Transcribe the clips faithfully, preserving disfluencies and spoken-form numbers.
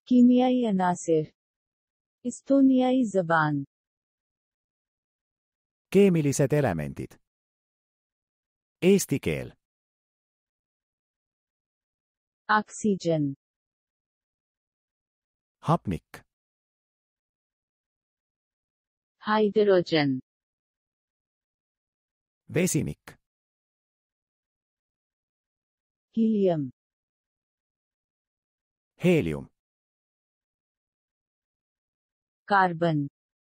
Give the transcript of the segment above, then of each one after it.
کیمیائی عناصر استونیائی زبان Keemilised elemendid. Eesti keel. Oxygen Hapnik. Hydrogen Vesinik. Helium Heelium. Carbon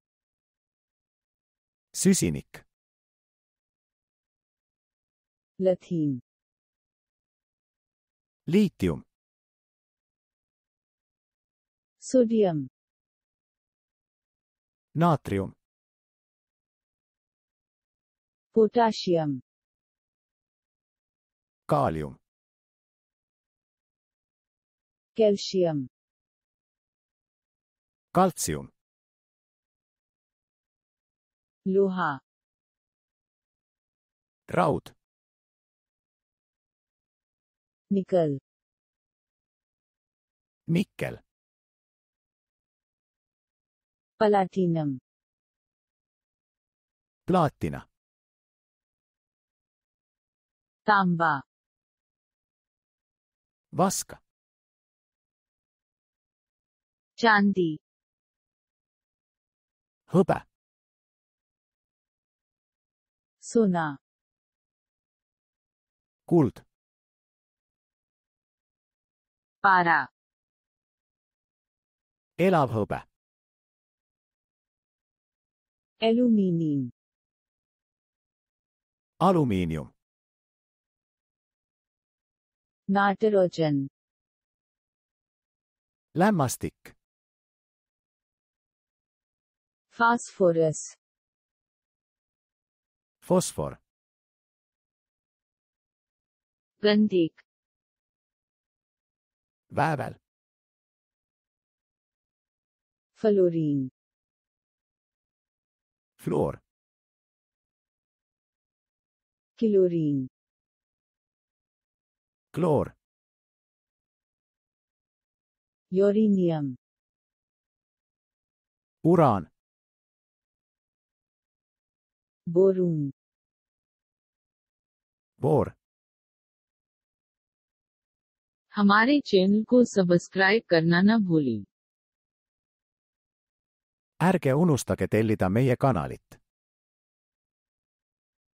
Süsinik. Lithium Liitium. Sodium Naatrium. Potassium Kaalium. Calcium Kaltsium. لوہا Raud. Nickel Nikkel. Platinum Plaatina. تانبا Vask. چاندی Hõbe. سونا Kuld. پارا Elav hõbe. Aluminium Alumiinium. Nitrogen Lämmastik. Phosphorus Fosfor. گندھک Väävel. Fluorine Fluor. Chlorine Kloor. Uranium Uraan. Boron Boor. ہمارے channel کو subscribe کرنا نہ بھولیں Ärge unustage tellida meie kanalit.